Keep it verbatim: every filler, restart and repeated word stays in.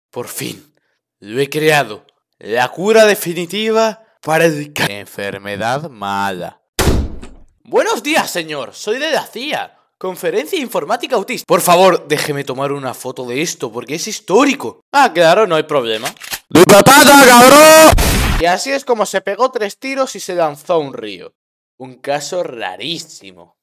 Por fin, lo he creado. La cura definitiva para el ca- enfermedad mala. Buenos días, señor. Soy de la C I A. Conferencia Informática Autista. Por favor, déjeme tomar una foto de esto, porque es histórico. Ah, claro, no hay problema. ¡De patata, cabrón! Y así es como se pegó tres tiros y se lanzó a un río. Un caso rarísimo.